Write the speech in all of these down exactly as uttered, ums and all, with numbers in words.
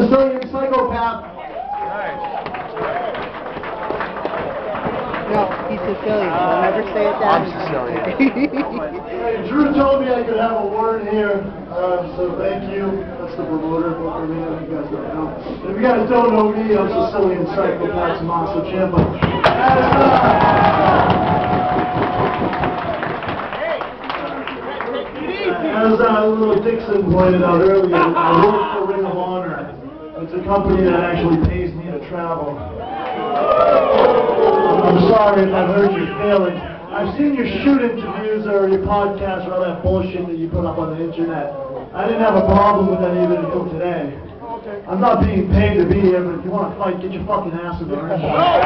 Sicilian psychopath. No, he's Sicilian. I'll never say it that. I'm Sicilian. Hey, Drew told me I could have a word here, uh, so thank you. That's the promoter for me. I think you guys don't know. If you guys don't know me, I'm Sicilian psychopath Tommaso Ciampa. As uh, little Dixon pointed out earlier, I work for Ring of Honor. It's a company that actually pays me to travel. I'm sorry if I've hurt your feelings. I've seen your shoot interviews or your podcasts or all that bullshit that you put up on the internet. I didn't have a problem with any of it until today. I'm not being paid to be here, but if you want to fight, get your fucking ass in the ring.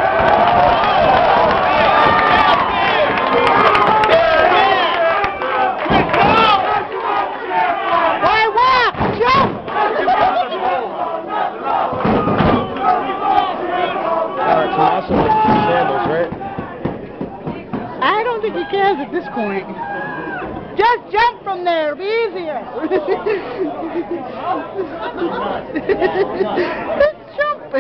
Tommaso with sandals, right? I don't think he cares at this point. Just jump from there, it'll be easier. Just jump.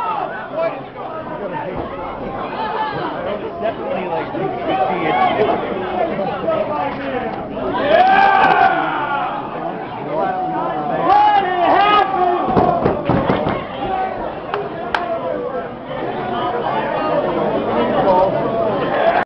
Definitely like fifty inches.